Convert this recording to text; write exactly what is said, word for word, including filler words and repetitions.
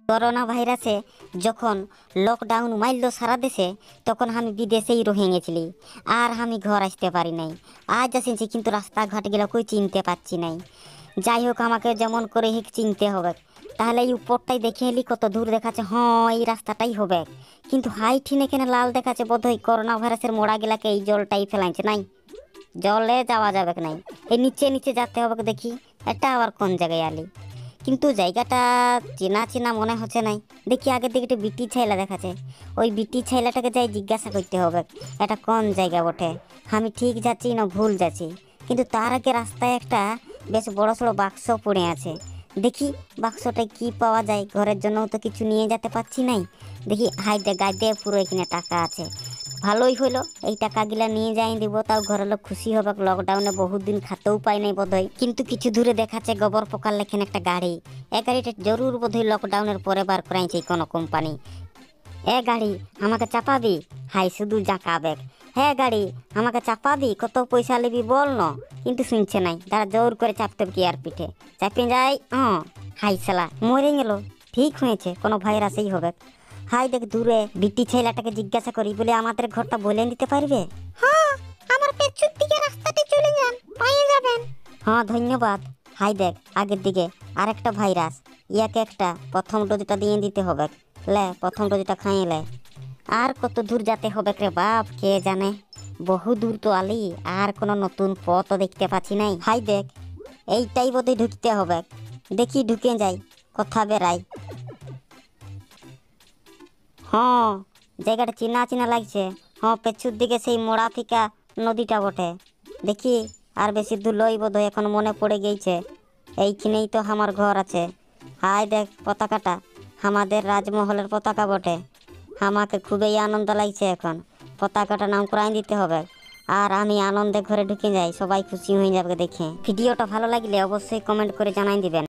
Corona ভাইরাসে যখন lockdown মারল সারা দেশে, তখন আমি বিদেশেই রয়ে গেছিলি আর আমি ঘর আসতে পারি নাই। আজ আসিছি কিন্তু রাস্তাঘাটগুলো কই চিনতে পারছি নাই। যাই হোক, আমাকে যেমন করে হিক চিনতে হবে। তাহলে এই উপরটাই দেখে এলি কত দূর দেখাচ্ছে, হ্যাঁ এই রাস্তাটাই হবে। কিন্তু হাই ঠিন এখানে লাল দেখাচ্ছে, বোধহয় করোনা ভাইরাসের মোড়া গেলাকে এই জলটাই ফেলাইছে। নাই, জলে যাওয়া যাবে নাই, এই নিচে নিচে যেতে হবে। দেখি এটা আবার কোন জায়গায় আলি, কিন্তু জায়গাটা চেনা চেনা মনে হচ্ছে নাই। দেখি আগের দিকে একটা বিটি ছাইলা দেখাচ্ছে, ওই বিটি ছাইলাটাকে যাই জিজ্ঞাসা করতে হবে এটা কোন জায়গা বটে, আমি ঠিক যাচ্ছি না ভুল যাচ্ছি। কিন্তু তার আগে রাস্তায় একটা বেশ বড় সড়ো বাক্স পড়ে আছে। দেখি বাক্সটায় কি পাওয়া যায়, ঘরের জন্য তো কিছু নিয়ে যেতে পারছি নাই। দেখি হাইডে গাইডে পুরো এখানে টাকা আছে, ভালোই হইলো। এই টাকাগুলা নিয়ে যাই দিব, তাও ঘরের লোক খুশি হবে। লকডাউনে বহুত দিন খাতেও পাই নাই বোধহয়। কিন্তু কিছু দূরে দেখাচ্ছে গোবর পোকার লেখেন একটা গাড়ি। এ গাড়িটা জরুর বোধহয় লকডাউনের পরে বার করাইছে কোনো কোম্পানি। এ গাড়ি আমাকে চাপাবি? হাই শুধু জাঁকাবে। হ্যাঁ গাড়ি আমাকে চাপাবি, কত পয়সা নিবি বল না। কিন্তু শুনছে নাই, তারা জোর করে চাপতে কি আর পিঠে চাপিয়ে যাই। হ্যাঁ হাই শালা মরে গেল। ঠিক হয়েছে, কোনো ভাইরাসই হবে। হাই দেখ দূরে বিটি ছেলেটাকে জিজ্ঞাসা করি, বলে আমাদের ঘরটা বলে দিতে পারবে? হ্যাঁ, আমার পেছন দিকে রাস্তাতে চলে যান, পেয়ে যাবেন। হ্যাঁ ধন্যবাদ। হাই দেখ আগের দিকে আরেকটা ভাইরাস, ইয়াকে একটা প্রথম ডোজটা দিয়ে দিতে হবে। লে প্রথম ডোজটা খাইয়ে লে। আর কত দূর যেতে হবে রে বাপ, কে জানে। বহু দূর তো আলি, আর কোনো নতুন পথও দেখতে পাচ্ছি নাই। হাই দেখ এইটাই বোধহয় ঢুকতে হবে। দেখি ঢুকে যাই, কথা বেড়াই। হ্যাঁ জায়গাটা চিনা চিনা লাগছে। হ্যাঁ পেছুর দিকে সেই মোড়া ফিকা নদীটা বটে। দেখি আর বেশি দূর লই বোধহয়, এখন মনে পড়ে গিয়েছে এইখানেই তো আমার ঘর আছে। হাই দেখ পতাকাটা, আমাদের রাজমহলের পতাকা বটে। আমাকে খুবই আনন্দ লাগছে, এখন পতাকাটা নাম করাই দিতে হবে। আর আমি আনন্দে ঘরে ঢুকে যাই, সবাই খুশি হয়ে যাবে দেখে। ভিডিওটা ভালো লাগলে অবশ্যই কমেন্ট করে জানাই দিবেন।